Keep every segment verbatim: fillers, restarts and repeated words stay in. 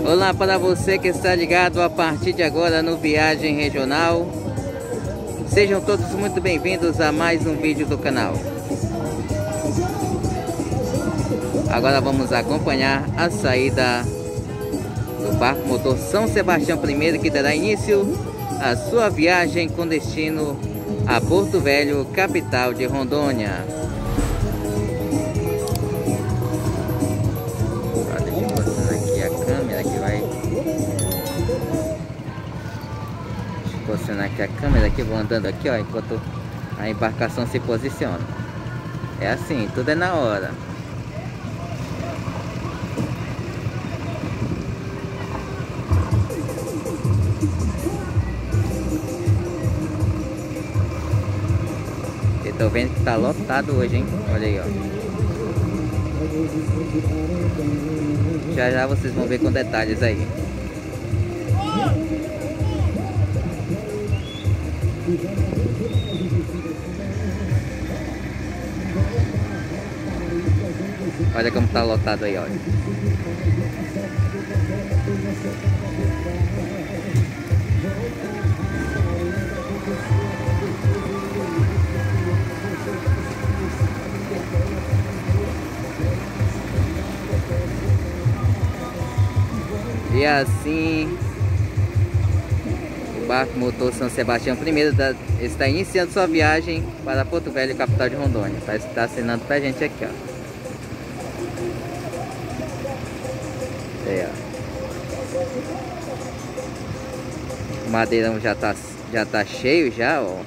Olá para você que está ligado a partir de agora no Viagem Regional. Sejam todos muito bem-vindos a mais um vídeo do canal. Agora vamos acompanhar a saída do barco motor São Sebastião I, que dará início à sua viagem com destino a Porto Velho, capital de Rondônia. Posicionar aqui a câmera, aqui vou andando aqui, ó, enquanto a embarcação se posiciona. É assim, tudo é na hora. Eu tô vendo que tá lotado hoje, hein? Olha aí, ó. Já já vocês vão ver com detalhes aí. Olha como tá lotado aí, olha. E assim, o barco motor São Sebastião I da, está iniciando sua viagem para Porto Velho, capital de Rondônia. Está, está assinando pra gente aqui, ó. Aí, ó. O madeirão já tá, já tá cheio já, ó.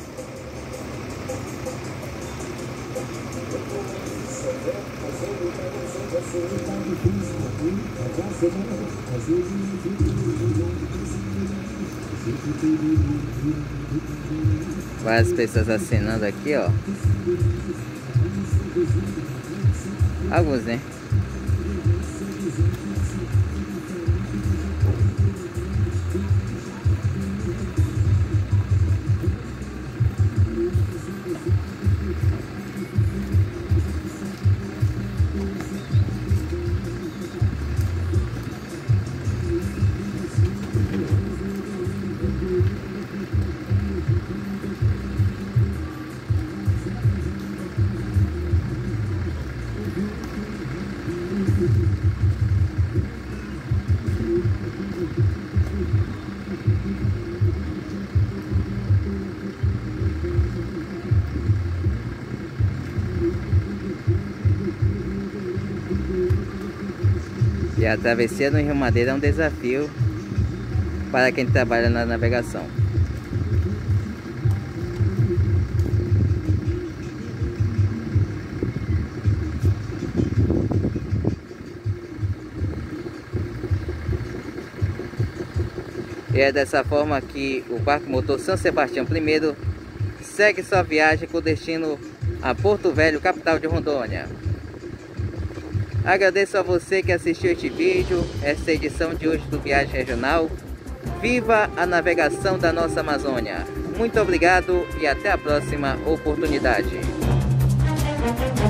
Várias pessoas assinando aqui, ó. Alguns, né? E a travessia no Rio Madeira é um desafio para quem trabalha na navegação. E é dessa forma que o barco motor São Sebastião I segue sua viagem com destino a Porto Velho, capital de Rondônia. Agradeço a você que assistiu este vídeo, esta edição de hoje do Viagem Regional. Viva a navegação da nossa Amazônia! Muito obrigado e até a próxima oportunidade.